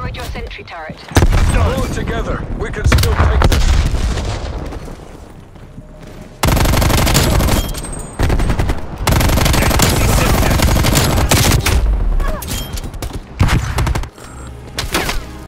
destroyed your sentry turret. Pull it together. We can still take this.